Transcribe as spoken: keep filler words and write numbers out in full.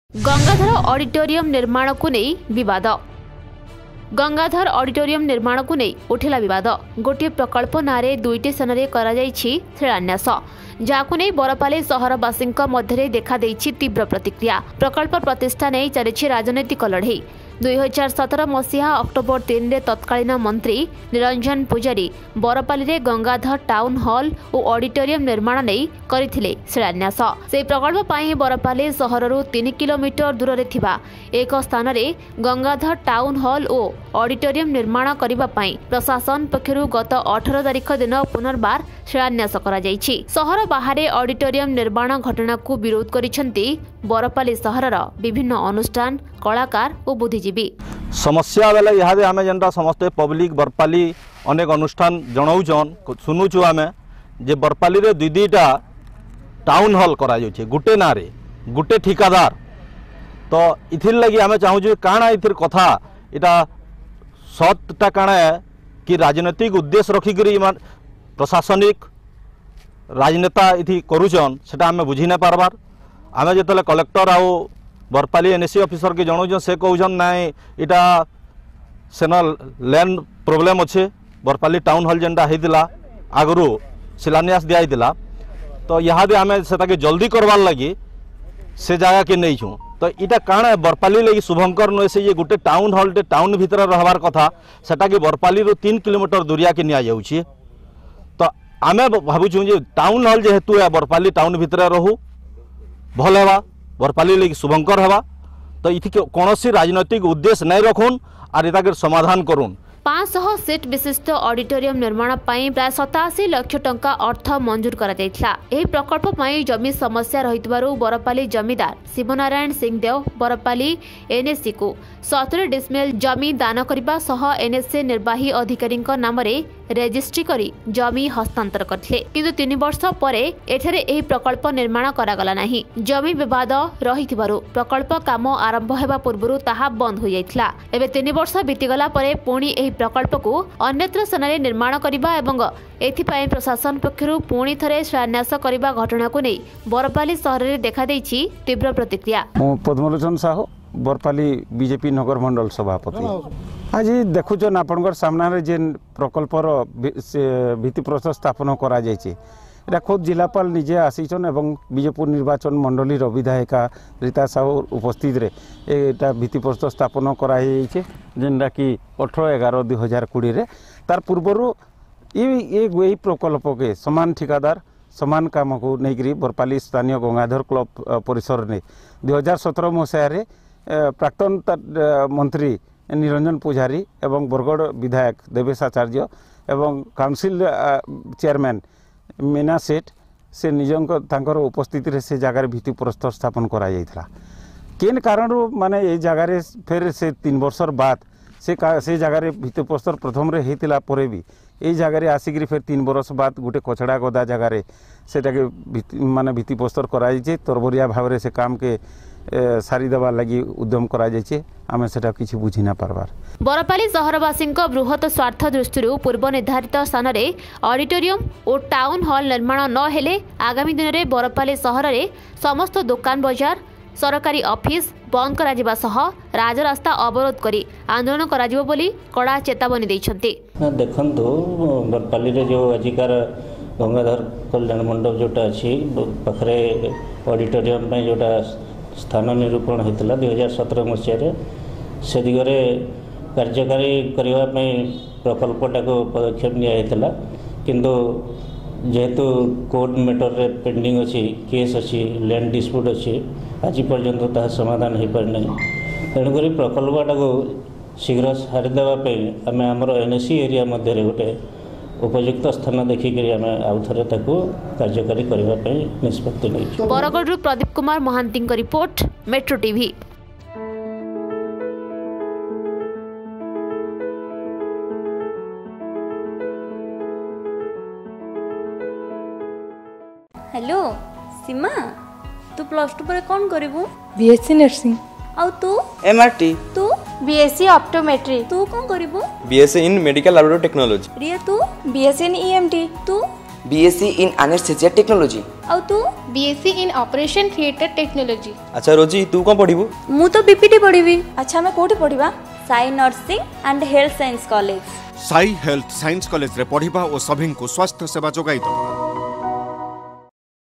Gangadhar auditorium निर्माण को नहीं विवाद। गंगाधर ऑडिटोरियम निर्माण को नहीं उठिला विवाद। गोटे प्रकल्प नारे दुईटी स्थान में शिलान्यास जहां नहीं बरपाली सहरवासी मध्य देखा तीव्र प्रतिक्रिया। प्रकल्प प्रतिष्ठा नहीं चली राजनैतिक लड़ई। दुई हजार सतर मसीहा अक्टोबर तीन में तत्कालीन मंत्री निरंजन पूजारी बरपाली रे गंगाधर टाउन हॉल और ऑडिटोरियम निर्माण नहीं करथिले शिलान्यास। से प्रकल्प पाई बरपाली सहररु तीन किलोमीटर दूर रे थिबा एक स्थान रे गंगाधर टाउन हॉल और ऑडिटोरियम निर्माण करिबा पाई प्रशासन पक्षरु गत अठारह तारिख दिन पुनर्बार शिलान्यास करा जायछि। सहर बाहर ऑडिटोरियम निर्माण घटना को विरोध करिसेंती बरपाली सहरर विभिन्न अनुष्ठान कलाकार और बुद्धिजीवी। समस्या बेले इहादे आमे जेनटा समस्त पब्लिक बरपाली अनेक अनुष्ठान जणाउछन सुनुछु आमे जे बरपाली रे दुई दुईटा टाउन हॉल करा जाउछे गुटे नारे गुटे ठिकादार। तो इथिर लगी आमे चाहूछु काना इथिर कथा इटा सतटा काना कि राजनीतिक उद्देश्य रखी करी प्रशासनिक राजनेता इथि करूछन सेटा आमे बुझी ना पारबार। आमे जेतले कलेक्टर आउ बरपाली एनएससी ऑफिसर के जणाउछन से कहउछन नाइ इटा सेन लैंड प्रॉब्लम अच्छे बरपाली टाउन हॉल जेनटा हेतिला आगरू शिलान्यास दिया हेतिला। तो इहादे आमे सेटाके जल्दी करवार लगी से जगह के नहीं छूँ। तो इटा काण बरपाली लगी शुभंकर नुहे से ये गोटे टाउन हॉल टे टाउन भितर रहबार कथा सेटा कि बरपाली रो तीन किलोमीटर दूरिया के निया जाउछि। तो आमे भाबुछु जे टाउन हॉल जेहेतु है बरपाली टाउन भितर रहू भल हेबा बरपाली लगी शुभंकर हेबा। तो इथि कौनसी राजनैतिक उद्देश्य नहीं रखुन आर इताके समाधान करुन। पाँच सौ सीट विशिष्ट ऑडिटोरियम निर्माण पाई प्राय सतासी लाख टंका अर्थ मंजूर करा जायथिला। एही प्रकल्प पाई जमी समस्या रहितबारु बरपाली जमीदार शिवनारायण सिंहदेव बरपाली एनएससी को सतुरी डिसमिल जमी दान करबा सह एनएससी निर्वाही अधिकारी नाम रे रेजिस्ट्री करी जमी हस्तांतर करथिले। किंतु तीन वर्ष परे एठारे एही प्रकल्प निर्माण करागला नाही। जमी विवाद रहितबारु प्रकल्प काम आरंभ हेबा पूर्वरु ताहा बंद हो जायथिला। एबे तीन वर्ष बीतीगला परे पुणी एही प्रकल्प को अन्यत्र स्थान में निर्माण करबा एवं एथिपाई प्रशासन पक्षरु पुणी थरे शिलान्यास करबा घटना को नहीं बरपाली सहर रे देखा देछि तीव्र प्रतिक्रिया। मो पद्मलोचन साहू बरपाली बीजेपी नगर मंडल सभापति। आज देखुचन आपनकर सामने जेन प्रकल्पर भित्तिप्रस्तर स्थापन करा जायछि एटा खुद जिलापाल निजे आसीचन एवं बीजेपुर निर्वाचन मंडली विधायिका रीता साहू उपस्थित रे एटा भित्तिप्रस्तर स्थापन करा जायछि जेनटा कि अठारह एगारह दुई हजार कोड़ी रे तार पूर्वरु यही प्रकल्प के समान ठिकादार समान काम को नहीं बरपाली स्थानीय गंगाधर क्लब परिसर ने दुई हजार सतर मसीह प्राक्तन मंत्री निरंजन पूजारी एवं बरगढ़ विधायक देवेश आचार्य एवं काउंसिल चेयरमैन मीना सेठ से निजर उपस्थिति से जगार भित्तिप्रस्तर स्थापन करा जायथिला। केन कारण माने ये जगार फिर से तीन वर्ष बाद से से जगार भित्तिप्रस्तर प्रथम रे हेतिला परे भी ये जगार आसिक फिर तीन वर्ष बाद गोटे कचड़ा गदा जगार सेटा के माने भित्तिप्रस्तर करा जायछि तरबरिया भाव से काम के सारी देवा लगी उद्यम करा जायछि। आमे सेटा किछि बुझी ना पारबार। बरपाली सहरवासी बृहत स्वार्थ दृष्टि पूर्व निर्धारित स्थान में ऑडिटोरियम और टाउन हॉल निर्माण न हेले आगामी दिन में बरपाली सहर में समस्त दुकान बजार सरकारी ऑफिस बंद करा जिबा सह राजरास्ता अवरोध करी आंदोलन करा जिवो बोली कड़ा चेतावनी दैछन्ति। देखंतु बरपाली रे जो अधिकार गंगाधर कल्याण मंडप जोटा अछि पाखरे ऑडिटोरियम में जोटा स्थान निरूपण होता दुई हजार सतर मसीह से दिगरे कार्यकारी करने प्रकल्पटा को पदक्षेप निया किंतु जेहेतु कोर्ट मैटर रे पेंडिंग अच्छी केस अच्छी लैंड डिस्प्यूट अच्छी आज पर्यंत ता समाधान हो पार नहीं। तेणुक प्रकल्पटा को शीघ्र सारीदेवाई आम आमर एनएससी एरिया मध्य गोटे उपयुक्त स्थान देखिक आउ थे कार्यकारी करने निष्पत्ति नहीं। Bargarh Pradeep Kumar Mahanti report metro TV. Hello Seema तू प्लस टू पर कौन करिवु? BSc nursing. और तू? एमआरटी। तू? BSc optometry. तू कौन करिवु? BSc in medical laboratory technology. Riya तू? BSc in EMT. तू? BSc in anaesthesia technology. आउ तू? BSc in operation theatre technology. अच्छा रोजी तू कौन पढ़िबू? मु तो बीपीटी पढ़िबी। अच्छा मैं कोठी पढ़िबा? Sai nursing and health science college. Sai health science college रे पढ़िबा और सभी को स्वास्थ्य सेवा जोगाई दो।